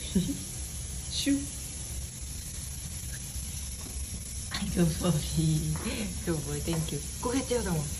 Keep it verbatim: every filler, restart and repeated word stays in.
シュッ。はい、今日もいい。今日も Thank you。焦げちゃうだもん。